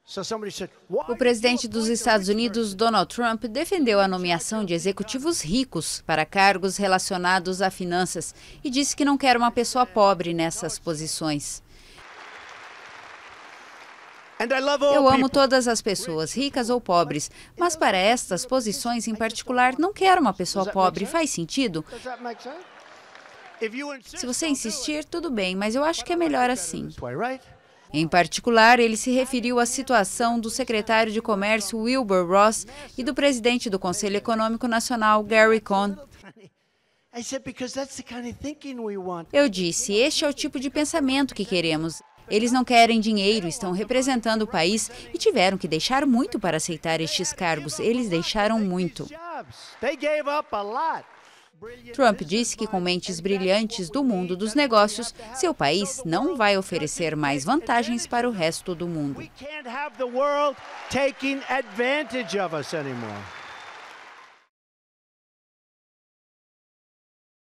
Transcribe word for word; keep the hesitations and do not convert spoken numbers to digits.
O presidente dos Estados Unidos, Donald Trump, defendeu a nomeação de executivos ricos para cargos relacionados a finanças e disse que não quer uma pessoa pobre nessas posições. Eu amo todas as pessoas, ricas ou pobres, mas para estas posições em particular não quero uma pessoa pobre. Faz sentido? Se você insistir, tudo bem, mas eu acho que é melhor assim. Em particular, ele se referiu à situação do secretário de Comércio Wilbur Ross e do presidente do Conselho Econômico Nacional, Gary Cohn. Eu disse, este é o tipo de pensamento que queremos. Eles não querem dinheiro, estão representando o país e tiveram que deixar muito para aceitar estes cargos. Eles deixaram muito. Trump disse que com mentes brilhantes do mundo dos negócios, seu país não vai oferecer mais vantagens para o resto do mundo.